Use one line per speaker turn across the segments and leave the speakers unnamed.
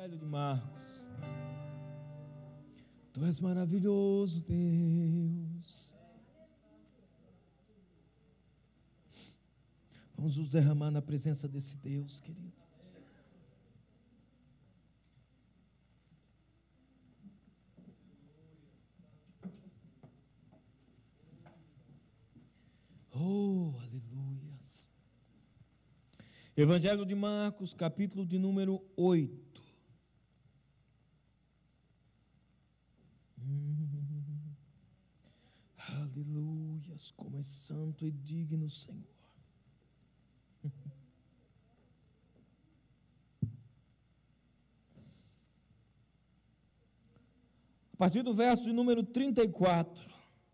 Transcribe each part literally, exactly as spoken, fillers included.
Evangelho de Marcos. Tu és maravilhoso, Deus. Vamos nos derramar na presença desse Deus, queridos. Oh, aleluias. Evangelho de Marcos, capítulo de número oito. Hum, aleluias, como é santo e digno, Senhor. A partir do verso de número trinta e quatro.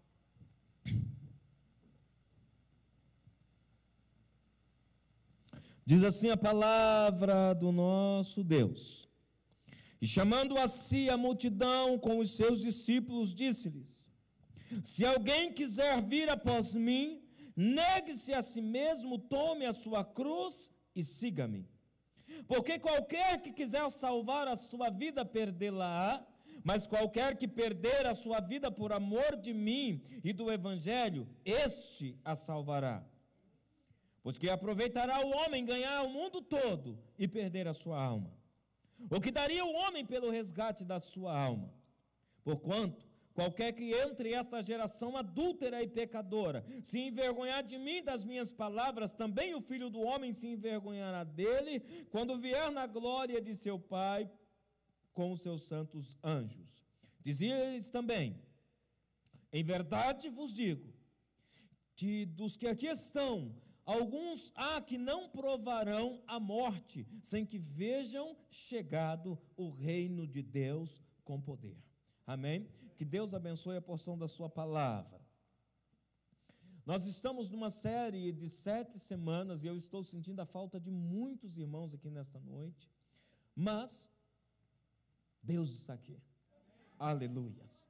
Diz assim a palavra do nosso Deus. E chamando a si a multidão com os seus discípulos, disse-lhes: se alguém quiser vir após mim, negue-se a si mesmo, tome a sua cruz e siga-me. Porque qualquer que quiser salvar a sua vida, perdê-la-á, mas qualquer que perder a sua vida por amor de mim e do Evangelho, este a salvará. Pois que aproveitará o homem ganhar o mundo todo e perder a sua alma? O que daria o homem pelo resgate da sua alma? Porquanto, qualquer que entre esta geração adúltera e pecadora se envergonhar de mim e das minhas palavras, também o Filho do Homem se envergonhará dele, quando vier na glória de seu Pai com os seus santos anjos. Dizia-lhes também: em verdade vos digo, que dos que aqui estão, alguns há que não provarão a morte, sem que vejam chegado o reino de Deus com poder. Amém? Que Deus abençoe a porção da sua palavra. Nós estamos numa série de sete semanas, e eu estou sentindo a falta de muitos irmãos aqui nesta noite, mas Deus está aqui. Aleluias.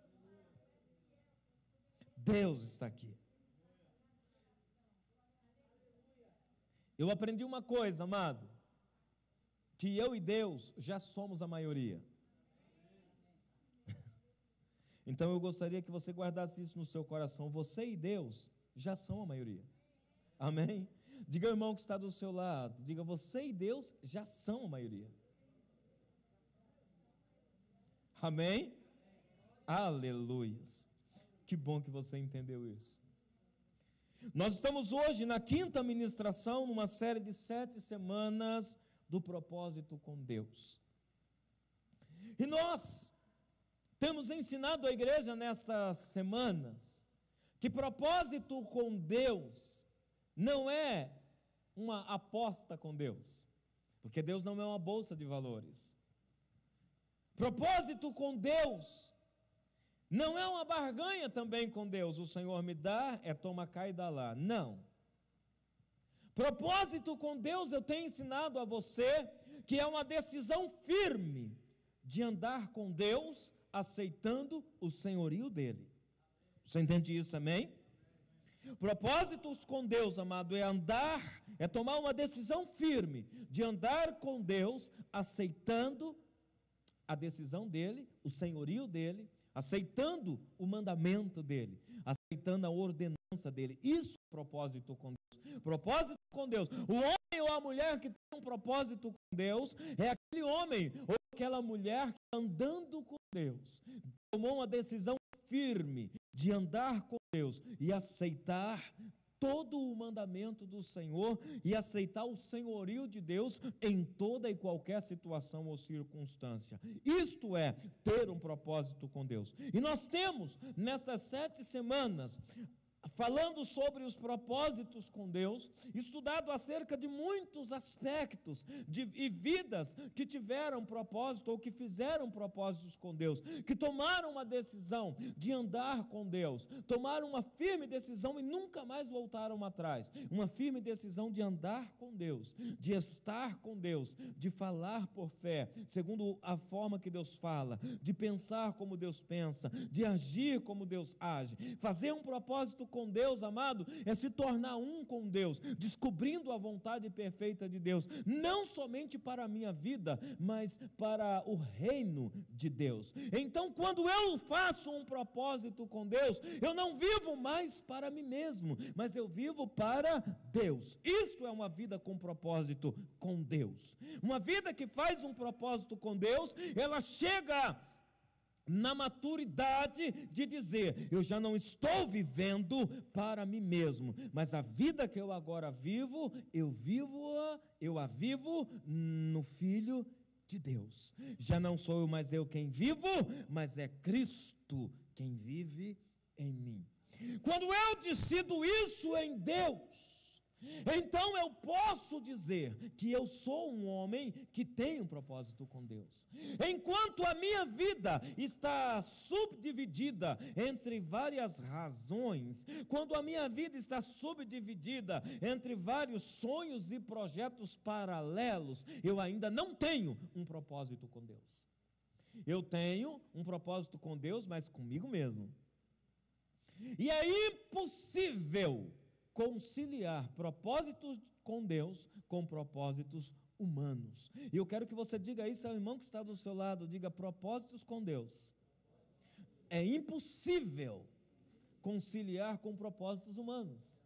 Deus está aqui. Eu aprendi uma coisa, amado, que eu e Deus já somos a maioria. Então eu gostaria que você guardasse isso no seu coração. Você e Deus já são a maioria. Amém? Diga ao irmão que está do seu lado, diga: você e Deus já são a maioria. Amém? Aleluias. Que bom que você entendeu isso. Nós estamos hoje na quinta ministração, numa série de sete semanas do propósito com Deus. E nós temos ensinado a igreja nestas semanas que propósito com Deus não é uma aposta com Deus, porque Deus não é uma bolsa de valores. Propósito com Deus não é uma barganha também com Deus. O Senhor me dá, é toma cá e dá lá. Não. Propósito com Deus, eu tenho ensinado a você que é uma decisão firme de andar com Deus, aceitando o senhorio dele. Você entende isso, amém? Propósitos com Deus, amado, é andar, é tomar uma decisão firme de andar com Deus, aceitando a decisão dele, o senhorio dele, aceitando o mandamento dele, aceitando a ordenança dele. Isso é propósito com Deus. Propósito com Deus. O homem ou a mulher que tem um propósito com Deus é aquele homem ou aquela mulher que, andando com Deus, tomou uma decisão firme de andar com Deus e aceitar todo o mandamento do Senhor e aceitar o senhorio de Deus em toda e qualquer situação ou circunstância. Isto é ter um propósito com Deus. E nós temos, nestas sete semanas, falando sobre os propósitos com Deus, estudado acerca de muitos aspectos de, e vidas que tiveram propósito ou que fizeram propósitos com Deus, que tomaram uma decisão de andar com Deus, tomaram uma firme decisão e nunca mais voltaram atrás, uma firme decisão de andar com Deus, de estar com Deus, de falar por fé, segundo a forma que Deus fala, de pensar como Deus pensa, de agir como Deus age, fazer um propósito com com Deus, amado, é se tornar um com Deus, descobrindo a vontade perfeita de Deus, não somente para a minha vida, mas para o reino de Deus. Então, quando eu faço um propósito com Deus, eu não vivo mais para mim mesmo, mas eu vivo para Deus. Isto é uma vida com propósito com Deus. Uma vida que faz um propósito com Deus, ela chega na maturidade de dizer, eu já não estou vivendo para mim mesmo, mas a vida que eu agora vivo, eu vivo-a, eu a vivo no Filho de Deus. Já não sou eu mais eu quem vivo, mas é Cristo quem vive em mim. Quando eu decido isso em Deus, então eu posso dizer que eu sou um homem que tem um propósito com Deus. Enquanto a minha vida está subdividida entre várias razões, quando a minha vida está subdividida entre vários sonhos e projetos paralelos, eu ainda não tenho um propósito com Deus. Eu tenho um propósito com Deus, mas comigo mesmo. E é impossível conciliar propósitos com Deus com propósitos humanos. E eu quero que você diga isso ao irmão que está do seu lado, diga: propósitos com Deus é impossível conciliar com propósitos humanos.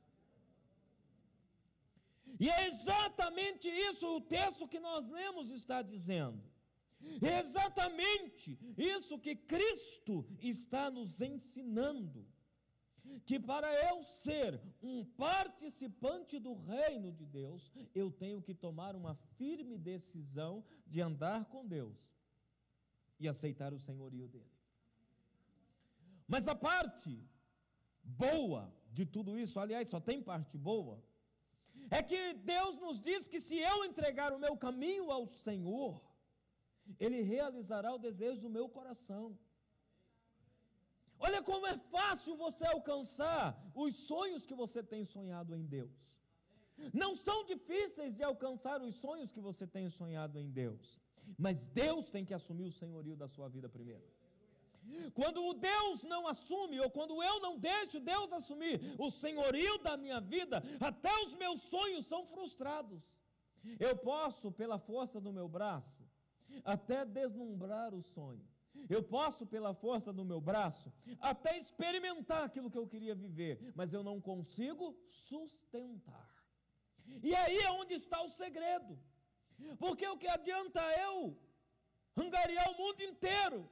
E é exatamente isso o texto que nós lemos está dizendo. É exatamente isso que Cristo está nos ensinando. Que para eu ser um participante do reino de Deus, eu tenho que tomar uma firme decisão de andar com Deus e aceitar o senhorio dele. Mas a parte boa de tudo isso, aliás, só tem parte boa, é que Deus nos diz que se eu entregar o meu caminho ao Senhor, Ele realizará o desejo do meu coração. Olha como é fácil você alcançar os sonhos que você tem sonhado em Deus. Não são difíceis de alcançar os sonhos que você tem sonhado em Deus, mas Deus tem que assumir o senhorio da sua vida primeiro. Quando o Deus não assume, ou quando eu não deixo Deus assumir o senhorio da minha vida, até os meus sonhos são frustrados. Eu posso, pela força do meu braço, até deslumbrar o sonho. Eu posso, pela força do meu braço, até experimentar aquilo que eu queria viver, mas eu não consigo sustentar. E aí é onde está o segredo. Porque o que adianta eu angariar o mundo inteiro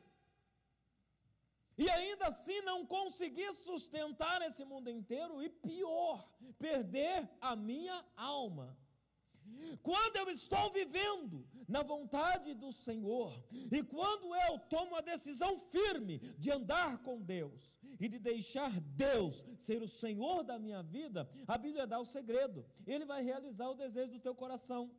e ainda assim não conseguir sustentar esse mundo inteiro, e pior, perder a minha alma? Quando eu estou vivendo na vontade do Senhor, e quando eu tomo a decisão firme de andar com Deus e de deixar Deus ser o Senhor da minha vida, a Bíblia dá o segredo: Ele vai realizar o desejo do teu coração.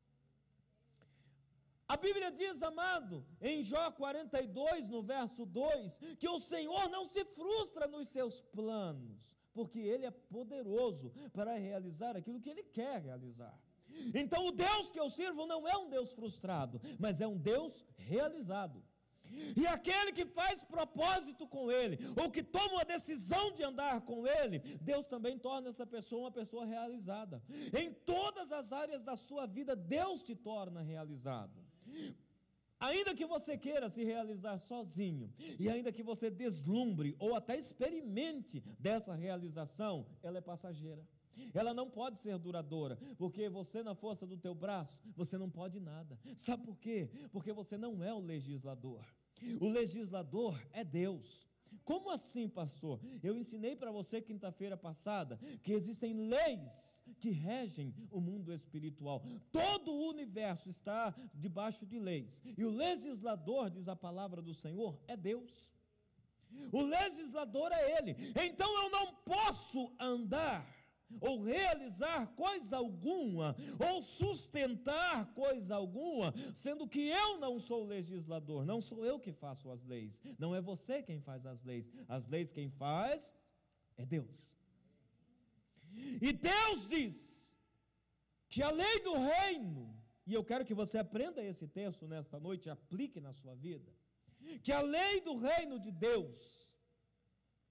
A Bíblia diz, amado, em Jó quarenta e dois, no verso dois, que o Senhor não se frustra nos seus planos, porque Ele é poderoso para realizar aquilo que Ele quer realizar. Então o Deus que eu sirvo não é um Deus frustrado, mas é um Deus realizado. E aquele que faz propósito com Ele, ou que toma a decisão de andar com Ele, Deus também torna essa pessoa uma pessoa realizada. Em todas as áreas da sua vida, Deus te torna realizado. Ainda que você queira se realizar sozinho, e ainda que você deslumbre, ou até experimente dessa realização, ela é passageira. Ela não pode ser duradoura, porque você, na força do teu braço, você não pode nada. Sabe por quê? Porque você não é o legislador. O legislador é Deus. Como assim, pastor? Eu ensinei para você quinta-feira passada que existem leis que regem o mundo espiritual. Todo o universo está debaixo de leis. E o legislador, diz a palavra do Senhor, é Deus. O legislador é Ele. Então eu não posso andar ou realizar coisa alguma, ou sustentar coisa alguma, sendo que eu não sou legislador. Não sou eu que faço as leis, não é você quem faz as leis. As leis quem faz é Deus. E Deus diz que a lei do reino, e eu quero que você aprenda esse texto nesta noite e aplique na sua vida, que a lei do reino de Deus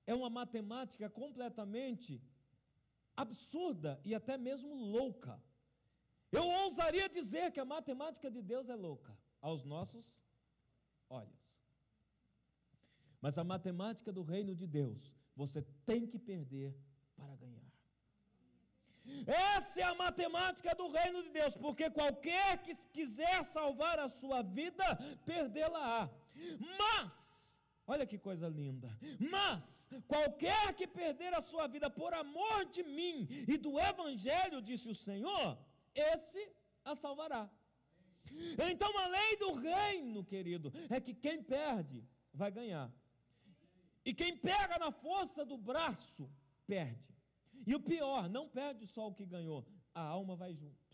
é uma matemática completamente absurda e até mesmo louca. Eu ousaria dizer que a matemática de Deus é louca aos nossos olhos. Mas a matemática do reino de Deus, você tem que perder para ganhar. Essa é a matemática do reino de Deus, porque qualquer que quiser salvar a sua vida, perdê-la-á. Mas, olha que coisa linda, mas qualquer que perder a sua vida por amor de mim e do evangelho, disse o Senhor, esse a salvará. Então a lei do reino, querido, é que quem perde vai ganhar. E quem pega na força do braço, perde. E o pior, não perde só o que ganhou, a alma vai junto.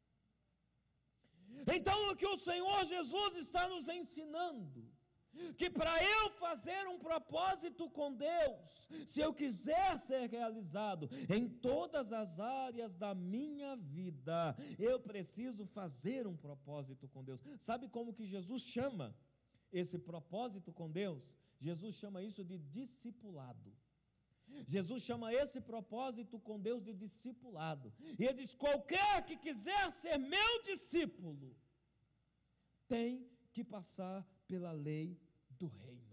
Então o que o Senhor Jesus está nos ensinando, que para eu fazer um propósito com Deus, se eu quiser ser realizado em todas as áreas da minha vida, eu preciso fazer um propósito com Deus. Sabe como que Jesus chama esse propósito com Deus? Jesus chama isso de discipulado. Jesus chama esse propósito com Deus de discipulado. E ele diz: qualquer que quiser ser meu discípulo, tem que passar pela lei do reino.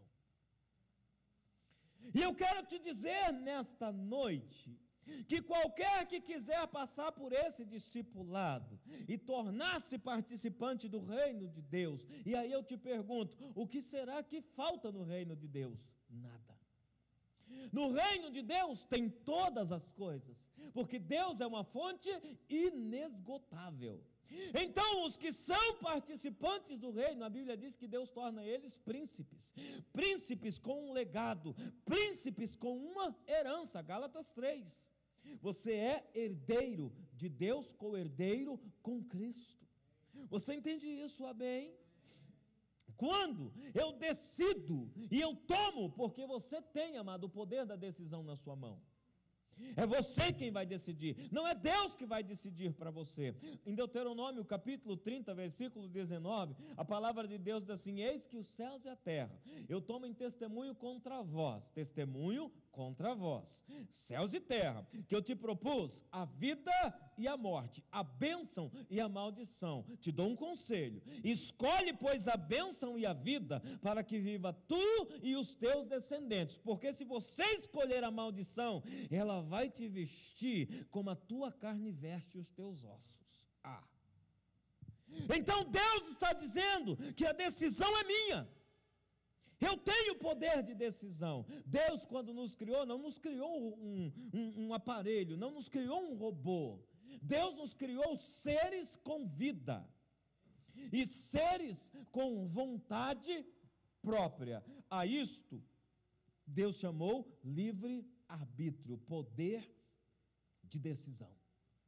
E eu quero te dizer nesta noite, que qualquer que quiser passar por esse discipulado e tornar-se participante do reino de Deus, e aí eu te pergunto, o que será que falta no reino de Deus? Nada. No reino de Deus tem todas as coisas, porque Deus é uma fonte inesgotável. Então, os que são participantes do reino, a Bíblia diz que Deus torna eles príncipes, príncipes com um legado, príncipes com uma herança, Gálatas três. Você é herdeiro de Deus, co-herdeiro com Cristo. Você entende isso, amém? Quando eu decido e eu tomo, porque você tem, amado, o poder da decisão na sua mão. É você quem vai decidir, não é Deus que vai decidir para você. Em Deuteronômio capítulo trinta, versículo dezenove, a palavra de Deus diz assim: eis que os céus e a terra, eu tomo em testemunho contra vós, testemunho contra vós, céus e terra, que eu te propus a vida e a morte, a bênção e a maldição. Te dou um conselho: escolhe, pois, a bênção e a vida, para que viva tu e os teus descendentes, porque se você escolher a maldição, ela vai te vestir como a tua carne veste os teus ossos. Ah. Então Deus está dizendo que a decisão é minha. Eu tenho poder de decisão. Deus, quando nos criou, não nos criou um, um, um aparelho, não nos criou um robô. Deus nos criou seres com vida e seres com vontade própria. A isto Deus chamou livre-arbítrio, poder de decisão.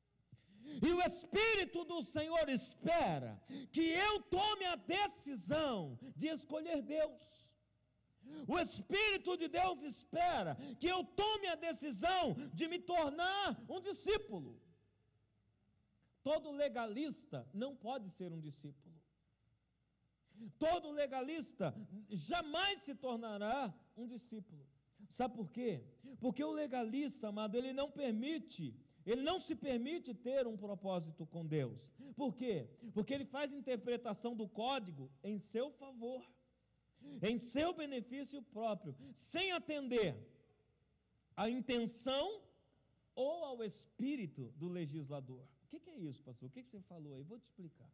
E o Espírito do Senhor espera que eu tome a decisão de escolher Deus. O Espírito de Deus espera que eu tome a decisão de me tornar um discípulo. Todo legalista não pode ser um discípulo. Todo legalista jamais se tornará um discípulo. Sabe por quê? Porque o legalista, amado, ele não permite, ele não se permite ter um propósito com Deus. Por quê? Porque ele faz interpretação do código em seu favor, em seu benefício próprio, sem atender à intenção ou ao espírito do legislador. O que é isso, pastor? O que você falou aí? Vou te explicar.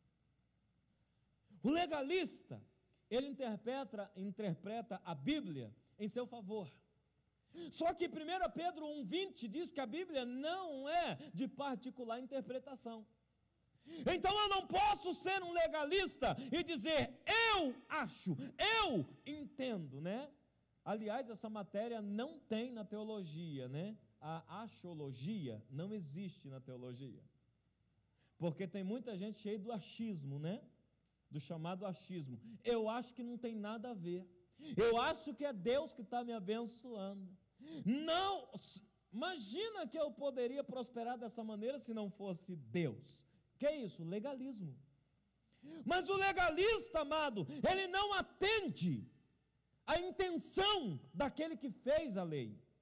O legalista, ele interpreta, interpreta a Bíblia em seu favor. Só que primeiro Pedro um, vinte diz que a Bíblia não é de particular interpretação. Então eu não posso ser um legalista e dizer, eu acho, eu entendo, né? Aliás, essa matéria não tem na teologia, né? A axiologia não existe na teologia. Porque tem muita gente cheia do achismo, né? Do chamado achismo. Eu acho que não tem nada a ver. Eu acho que é Deus que está me abençoando. Não, imagina que eu poderia prosperar dessa maneira se não fosse Deus. Que é isso? Legalismo. Mas o legalista, amado, ele não atende à intenção daquele que fez a lei.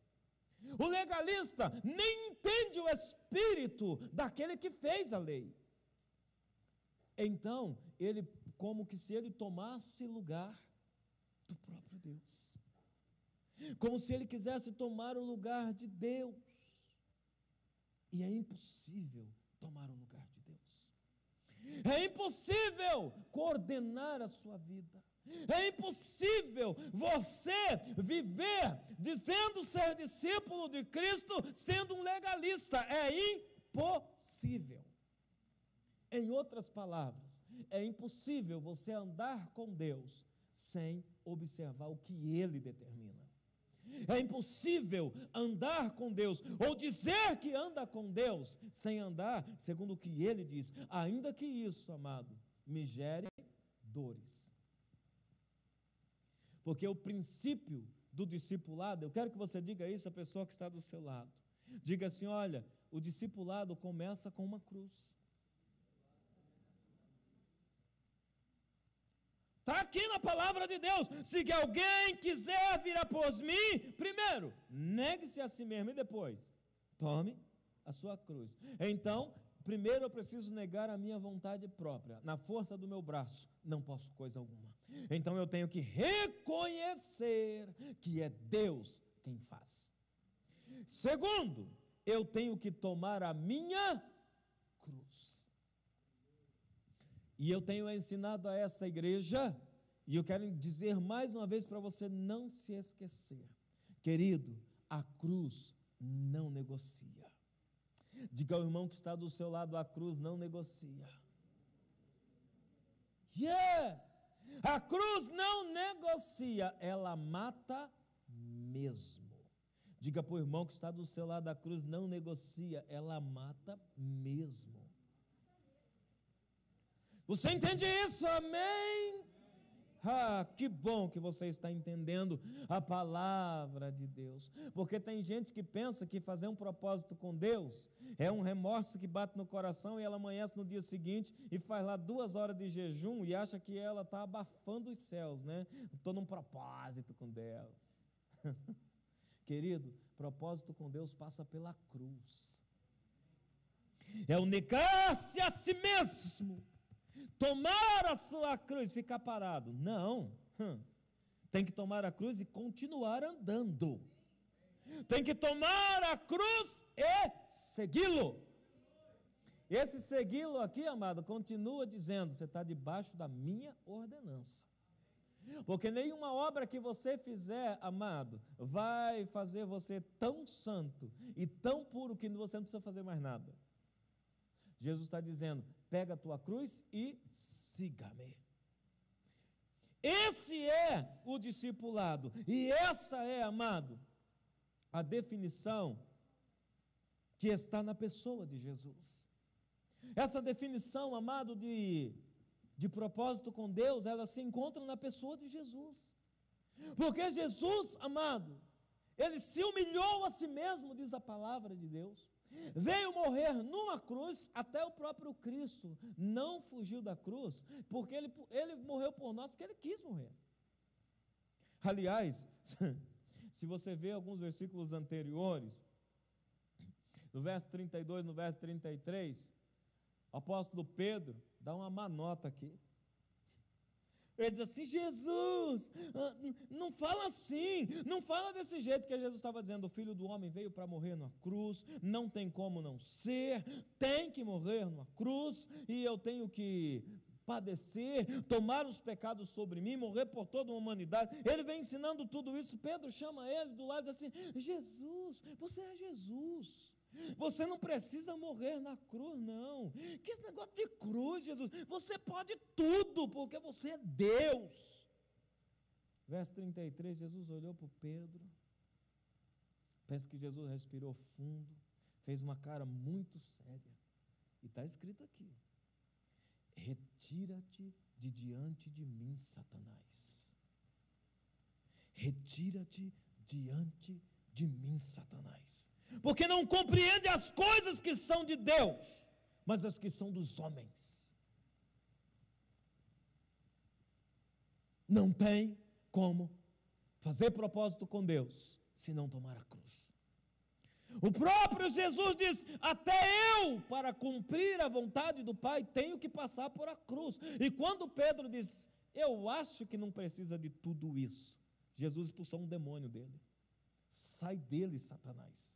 O legalista nem entende o espírito daquele que fez a lei. Então, ele, como que se ele tomasse lugar do próprio Deus. Como se ele quisesse tomar o lugar de Deus. E é impossível tomar o lugar de Deus. É impossível coordenar a sua vida. É impossível você viver dizendo ser discípulo de Cristo sendo um legalista. É impossível. Em outras palavras, é impossível você andar com Deus sem observar o que Ele determina. É impossível andar com Deus, ou dizer que anda com Deus, sem andar segundo o que Ele diz, ainda que isso, amado, me gere dores. Porque o princípio do discipulado, eu quero que você diga isso à pessoa que está do seu lado. Diga assim: olha, o discipulado começa com uma cruz. Está aqui na palavra de Deus. Se alguém quiser vir após mim, primeiro, negue-se a si mesmo e depois, tome a sua cruz. Então, primeiro eu preciso negar a minha vontade própria. Na força do meu braço, não posso coisa alguma. Então eu tenho que reconhecer que é Deus quem faz. Segundo, eu tenho que tomar a minha cruz. E eu tenho ensinado a essa igreja, e eu quero dizer mais uma vez para você não se esquecer. Querido, a cruz não negocia. Diga ao irmão que está do seu lado: a cruz não negocia. Yeah! A cruz não negocia, ela mata mesmo. Diga para o irmão que está do seu lado: a cruz não negocia, ela mata mesmo. Você entende isso? Amém? Ah, que bom que você está entendendo a palavra de Deus. Porque tem gente que pensa que fazer um propósito com Deus é um remorso que bate no coração e ela amanhece no dia seguinte e faz lá duas horas de jejum e acha que ela está abafando os céus, né? Estou num propósito com Deus. Querido, propósito com Deus passa pela cruz. É o negar-se a si mesmo. Tomar a sua cruz, ficar parado. Não, tem que tomar a cruz e continuar andando. Tem que tomar a cruz e segui-lo. Esse segui-lo aqui, amado, continua dizendo: você está debaixo da minha ordenança. Porque nenhuma obra que você fizer, amado, vai fazer você tão santo e tão puro que você não precisa fazer mais nada. Jesus está dizendo: pega a tua cruz e siga-me. Esse é o discipulado. E essa é, amado, a definição que está na pessoa de Jesus. Essa definição, amado, de, de propósito com Deus, ela se encontra na pessoa de Jesus. Porque Jesus, amado, ele se humilhou a si mesmo, diz a palavra de Deus. Veio morrer numa cruz. Até o próprio Cristo não fugiu da cruz, porque ele, ele morreu por nós, porque ele quis morrer. Aliás, se você vê alguns versículos anteriores, no verso trinta e dois, no verso trinta e três, o apóstolo Pedro dá uma má nota aqui. Ele diz assim: Jesus, não fala assim, não fala desse jeito que Jesus estava dizendo. O Filho do Homem veio para morrer numa cruz, não tem como não ser, tem que morrer numa cruz, e eu tenho que padecer, tomar os pecados sobre mim, morrer por toda a humanidade. Ele vem ensinando tudo isso. Pedro chama ele do lado e diz assim: Jesus, você é Jesus. Você não precisa morrer na cruz, não. Que esse negócio de cruz, Jesus? Você pode tudo, porque você é Deus. Verso trinta e três, Jesus olhou para Pedro. Pensa que Jesus respirou fundo, fez uma cara muito séria. E está escrito aqui: retira-te de diante de mim, Satanás. Retira-te diante de mim, Satanás. Porque não compreende as coisas que são de Deus, mas as que são dos homens. Não tem como fazer propósito com Deus se não tomar a cruz. O próprio Jesus diz: até eu, para cumprir a vontade do Pai, tenho que passar por a cruz. E quando Pedro diz: eu acho que não precisa de tudo isso, Jesus expulsou um demônio dele. Sai dele, Satanás.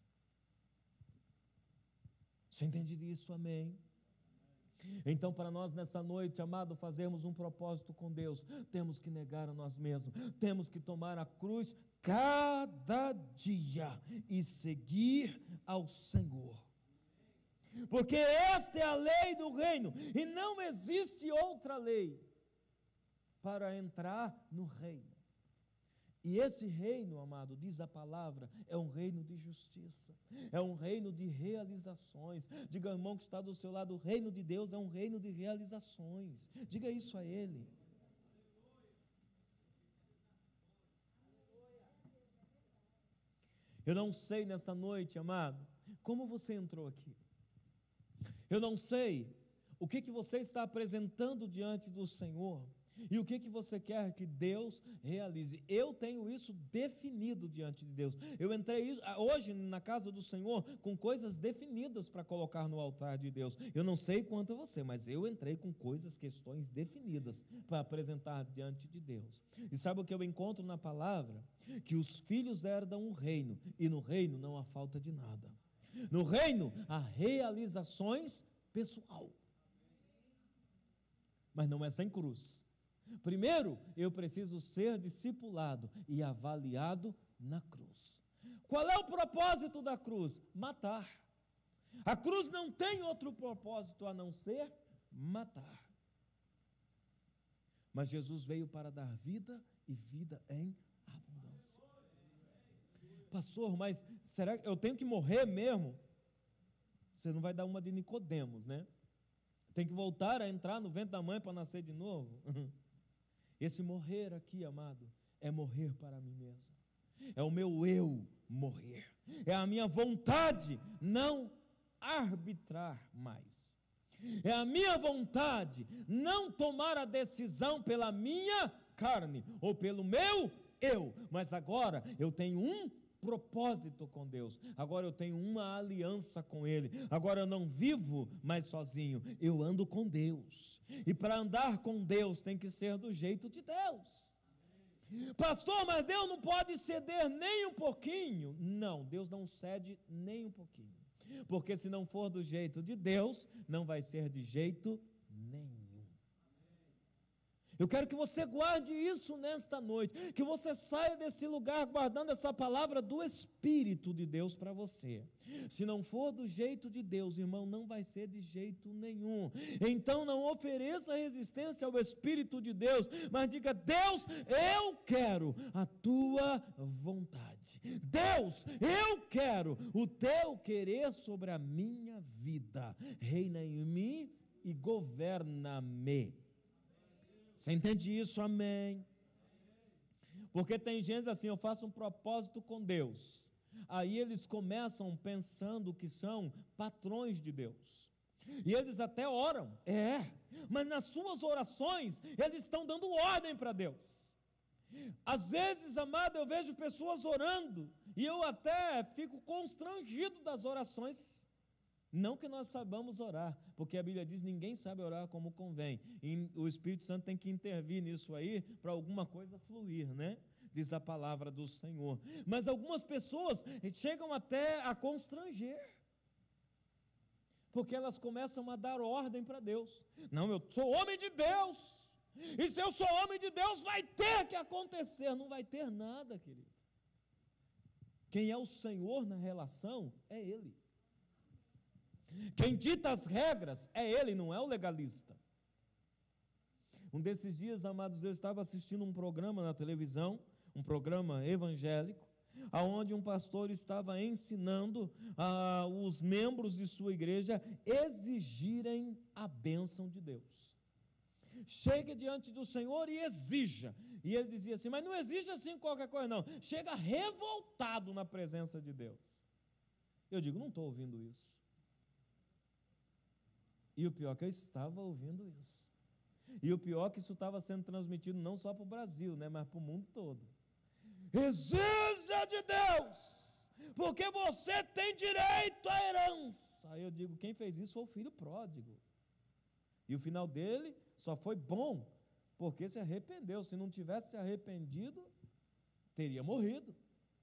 Você entende disso? Amém? Então, para nós nessa noite, amado, fazermos um propósito com Deus, temos que negar a nós mesmos, temos que tomar a cruz cada dia e seguir ao Senhor, porque esta é a lei do reino, e não existe outra lei para entrar no reino. E esse reino, amado, diz a palavra, é um reino de justiça, é um reino de realizações. Diga ao irmão que está do seu lado: o reino de Deus é um reino de realizações. Diga isso a ele. Eu não sei nessa noite, amado, como você entrou aqui. Eu não sei o que, que você está apresentando diante do Senhor. E o que, que você quer que Deus realize? Eu tenho isso definido diante de Deus. Eu entrei hoje na casa do Senhor com coisas definidas para colocar no altar de Deus. Eu não sei quanto a você, mas eu entrei com coisas, questões definidas para apresentar diante de Deus. E sabe o que eu encontro na palavra? Que os filhos herdam o reino, e no reino não há falta de nada. No reino há realizações pessoal, mas não é sem cruz. Primeiro, eu preciso ser discipulado e avaliado na cruz. Qual é o propósito da cruz? Matar. A cruz não tem outro propósito a não ser matar. Mas Jesus veio para dar vida e vida em abundância. Pastor, mas será que eu tenho que morrer mesmo? Você não vai dar uma de Nicodemos, né? Tem que voltar a entrar no ventre da mãe para nascer de novo? Esse morrer aqui, amado, é morrer para mim mesmo. É o meu eu morrer. É a minha vontade não arbitrar mais. É a minha vontade não tomar a decisão pela minha carne ou pelo meu eu. Mas agora eu tenho um propósito com Deus, agora eu tenho uma aliança com Ele, agora eu não vivo mais sozinho, eu ando com Deus, e para andar com Deus tem que ser do jeito de Deus. Pastor, mas Deus não pode ceder nem um pouquinho. Não, Deus não cede nem um pouquinho, porque se não for do jeito de Deus, não vai ser de jeito nenhum. Eu quero que você guarde isso nesta noite, que você saia desse lugar guardando essa palavra do Espírito de Deus para você. Se não for do jeito de Deus, irmão, não vai ser de jeito nenhum. Então não ofereça resistência ao Espírito de Deus, mas diga: Deus, eu quero a tua vontade. Deus, eu quero o teu querer sobre a minha vida. Reina em mim e governa-me. Você entende isso? Amém? Porque tem gente assim: eu faço um propósito com Deus. Aí eles começam pensando que são patrões de Deus. E eles até oram, é, mas nas suas orações eles estão dando ordem para Deus. Às vezes, amado, eu vejo pessoas orando e eu até fico constrangido das orações. Não que nós saibamos orar, porque a Bíblia diz: ninguém sabe orar como convém, e o Espírito Santo tem que intervir nisso aí, para alguma coisa fluir, né? Diz a palavra do Senhor. Mas algumas pessoas chegam até a constranger, porque elas começam a dar ordem para Deus. Não, eu sou homem de Deus, e se eu sou homem de Deus, vai ter que acontecer. Não vai ter nada, querido. Quem é o Senhor na relação é Ele. Quem dita as regras é Ele, não é o legalista. Um desses dias, amados, eu estava assistindo um programa na televisão, um programa evangélico, onde um pastor estava ensinando ah, os membros de sua igreja exigirem a bênção de Deus. Chega diante do Senhor e exija. E ele dizia assim: mas não exija assim qualquer coisa não. Chega revoltado na presença de Deus. Eu digo: não estou ouvindo isso. E o pior é que eu estava ouvindo isso. E o pior é que isso estava sendo transmitido não só para o Brasil, né, mas para o mundo todo. Exija de Deus porque você tem direito à herança. Aí eu digo, quem fez isso foi o filho pródigo. E o final dele só foi bom, porque se arrependeu. Se não tivesse se arrependido, teria morrido.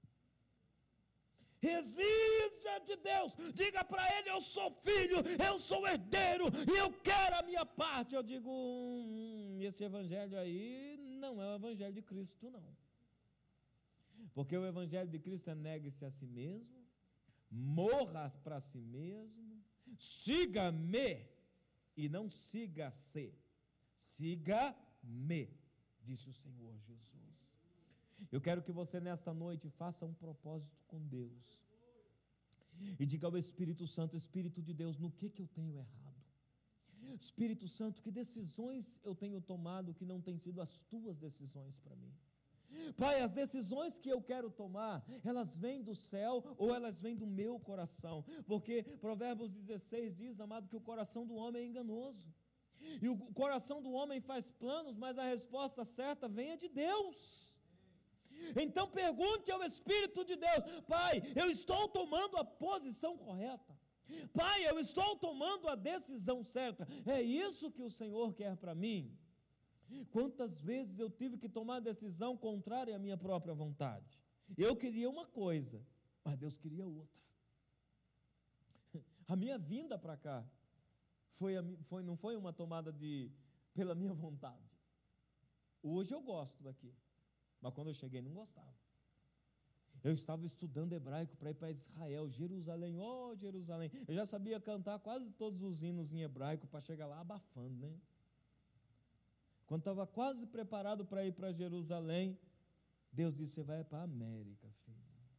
Exija de Deus, diga para ele, eu sou filho, eu sou herdeiro, e eu quero a minha parte. Eu digo, hum, esse evangelho aí não é o evangelho de Cristo, não. Porque o evangelho de Cristo é negue-se a si mesmo, morra para si mesmo, siga-me, e não siga-se, siga-me, disse o Senhor Jesus. Eu quero que você nesta noite faça um propósito com Deus e diga ao Espírito Santo, Espírito de Deus, no que que eu tenho errado? Espírito Santo, que decisões eu tenho tomado que não têm sido as tuas decisões para mim? Pai, as decisões que eu quero tomar, elas vêm do céu ou elas vêm do meu coração? Porque Provérbios dezesseis diz, amado, que o coração do homem é enganoso. E o coração do homem faz planos, mas a resposta certa vem de Deus. Então pergunte ao Espírito de Deus, Pai, eu estou tomando a posição correta? Pai, eu estou tomando a decisão certa? É isso que o Senhor quer para mim? Quantas vezes eu tive que tomar decisão contrária à minha própria vontade? Eu queria uma coisa, mas Deus queria outra. A minha vinda para cá foi, foi, não foi uma tomada de, pela minha vontade. Hoje eu gosto daqui, mas quando eu cheguei não gostava. Eu estava estudando hebraico para ir para Israel, Jerusalém, oh Jerusalém. Eu já sabia cantar quase todos os hinos em hebraico para chegar lá abafando, né? Quando estava quase preparado para ir para Jerusalém, Deus disse, você vai para a América, filho.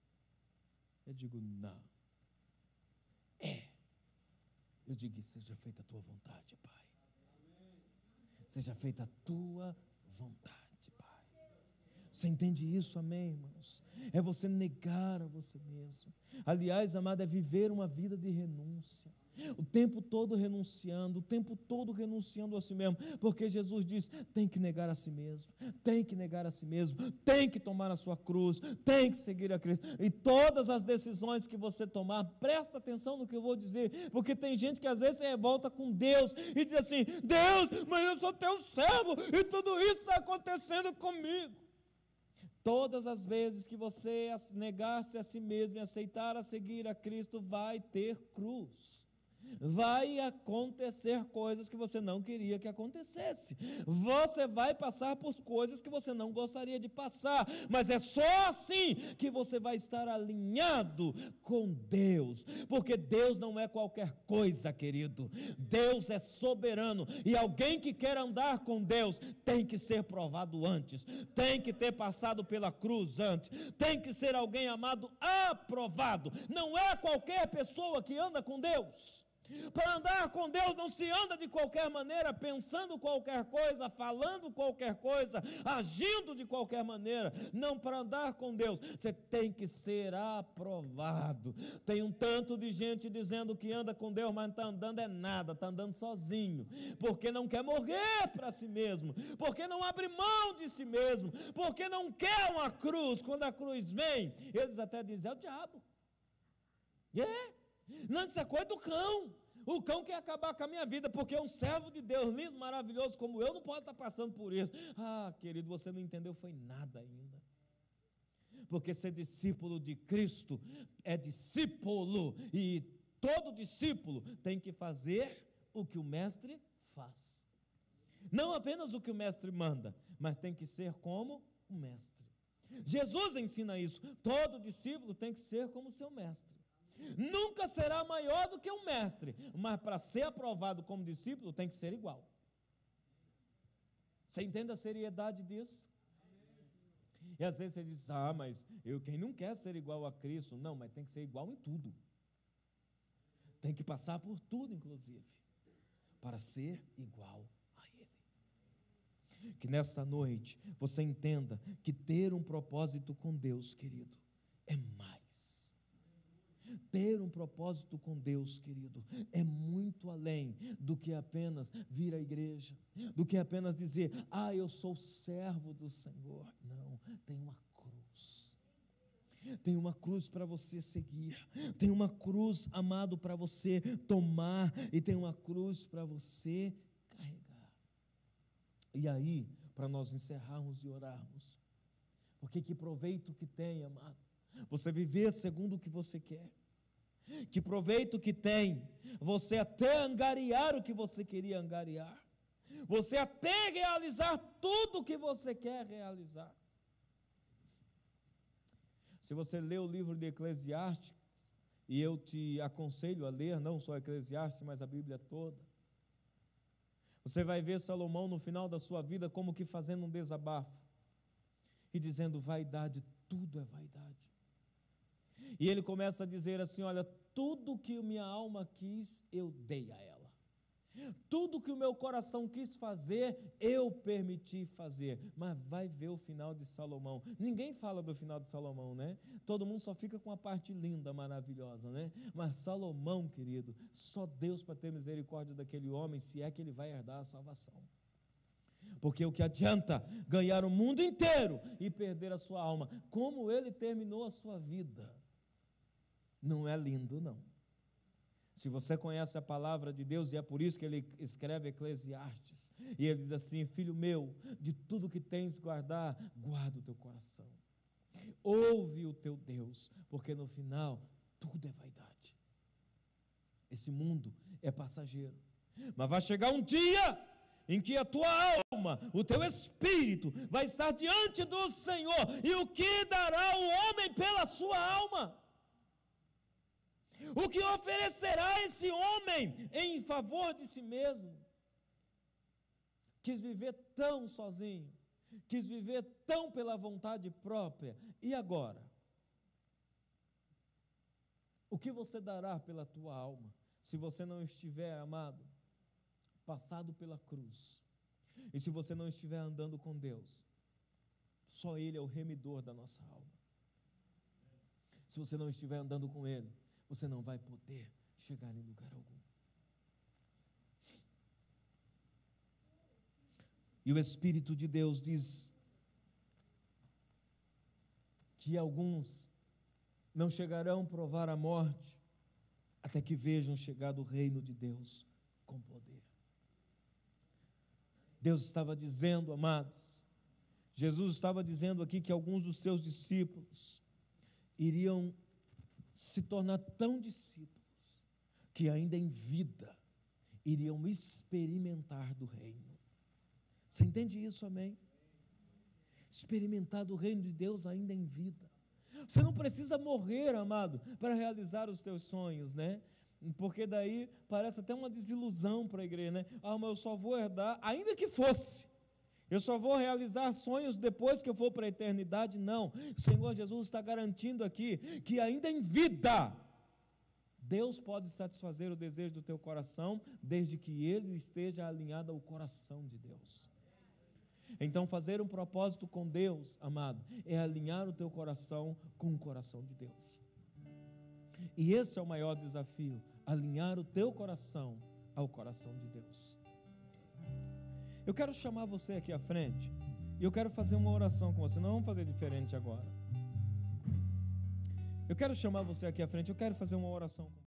Eu digo, não. É. Eu digo, seja feita a tua vontade, Pai. Seja feita a tua vontade, Pai. Você entende isso, amém, irmãos? É você negar a você mesmo. Aliás, amado, é viver uma vida de renúncia. O tempo todo renunciando, o tempo todo renunciando a si mesmo, porque Jesus diz, tem que negar a si mesmo, tem que negar a si mesmo, tem que tomar a sua cruz, tem que seguir a Cristo, e todas as decisões que você tomar, presta atenção no que eu vou dizer, porque tem gente que às vezes se revolta com Deus, e diz assim, Deus, mas eu sou teu servo, e tudo isso está acontecendo comigo. Todas as vezes que você negar-se a si mesmo e aceitar a seguir a Cristo, vai ter cruz. Vai acontecer coisas que você não queria que acontecesse. Você vai passar por coisas que você não gostaria de passar, mas é só assim que você vai estar alinhado com Deus, porque Deus não é qualquer coisa, querido. Deus é soberano, e alguém que quer andar com Deus tem que ser provado antes, tem que ter passado pela cruz antes, tem que ser alguém, amado, aprovado. Não é qualquer pessoa que anda com Deus. Para andar com Deus não se anda de qualquer maneira, pensando qualquer coisa, falando qualquer coisa, agindo de qualquer maneira. Não, para andar com Deus você tem que ser aprovado. Tem um tanto de gente dizendo que anda com Deus, mas não está andando é nada, está andando sozinho, porque não quer morrer para si mesmo, porque não abre mão de si mesmo, porque não quer uma cruz. Quando a cruz vem, eles até dizem, é o diabo. É yeah. Não, isso é coisa do cão. O cão quer acabar com a minha vida, porque um servo de Deus, lindo, maravilhoso como eu, não pode estar passando por isso. Ah, querido, você não entendeu, foi nada ainda. Porque ser discípulo de Cristo é discípulo, e todo discípulo tem que fazer o que o mestre faz. Não apenas o que o mestre manda, mas tem que ser como o mestre. Jesus ensina isso. Todo discípulo tem que ser como o seu mestre. Nunca será maior do que um mestre, mas para ser aprovado como discípulo tem que ser igual. Você entende a seriedade disso? E às vezes você diz, ah, mas eu, quem não quer ser igual a Cristo? Não, mas tem que ser igual em tudo. Tem que passar por tudo, inclusive, para ser igual a Ele. Que nesta noite você entenda que ter um propósito com Deus, querido, é mais. Ter um propósito com Deus, querido, é muito além do que apenas vir à igreja, do que apenas dizer, ah, eu sou servo do Senhor. Não, tem uma cruz. Tem uma cruz para você seguir, tem uma cruz, amado, para você tomar, e tem uma cruz para você carregar. E aí, para nós encerrarmos e orarmos, porque que proveito que tem, amado, você viver segundo o que você quer? Que proveito que tem você até angariar o que você queria angariar, você até realizar tudo o que você quer realizar? Se você lê o livro de Eclesiastes, e eu te aconselho a ler, não só Eclesiastes, mas a Bíblia toda, você vai ver Salomão no final da sua vida como que fazendo um desabafo, e dizendo: vaidade, tudo é vaidade. E ele começa a dizer assim: olha, tudo que minha alma quis, eu dei a ela. Tudo que o meu coração quis fazer, eu permiti fazer. Mas vai ver o final de Salomão. Ninguém fala do final de Salomão, né? Todo mundo só fica com a parte linda, maravilhosa, né? Mas Salomão, querido, só Deus para ter misericórdia daquele homem, se é que ele vai herdar a salvação. Porque o que adianta ganhar o mundo inteiro e perder a sua alma? Como ele terminou a sua vida? Não é lindo, não. Se você conhece a palavra de Deus, e é por isso que ele escreve Eclesiastes, e ele diz assim: filho meu, de tudo que tens guardar, guarda o teu coração, ouve o teu Deus, porque no final tudo é vaidade. Esse mundo é passageiro, mas vai chegar um dia em que a tua alma, o teu espírito vai estar diante do Senhor, e o que dará o homem pela sua alma? O que oferecerá esse homem em favor de si mesmo? Quis viver tão sozinho, quis viver tão pela vontade própria, e agora? O que você dará pela tua alma, se você não estiver, amado, passado pela cruz, e se você não estiver andando com Deus? Só Ele é o remidor da nossa alma. Se você não estiver andando com Ele, você não vai poder chegar em lugar algum. E o Espírito de Deus diz que alguns não chegarão a provar a morte até que vejam chegar o reino de Deus com poder. Deus estava dizendo, amados, Jesus estava dizendo aqui que alguns dos seus discípulos iriam se tornar tão discípulos que ainda em vida iriam experimentar do reino. Você entende isso, amém? Experimentar do reino de Deus ainda em vida. Você não precisa morrer, amado, para realizar os teus sonhos, né? Porque daí parece até uma desilusão para a igreja, né? Ah, mas eu só vou herdar, ainda que fosse, eu só vou realizar sonhos depois que eu for para a eternidade. Não, o Senhor Jesus está garantindo aqui que ainda em vida Deus pode satisfazer o desejo do teu coração, desde que ele esteja alinhado ao coração de Deus. Então fazer um propósito com Deus, amado, é alinhar o teu coração com o coração de Deus. E esse é o maior desafio, alinhar o teu coração ao coração de Deus. Eu quero chamar você aqui à frente, e eu quero fazer uma oração com você. Não vamos fazer diferente agora. Eu quero chamar você aqui à frente, eu quero fazer uma oração com você.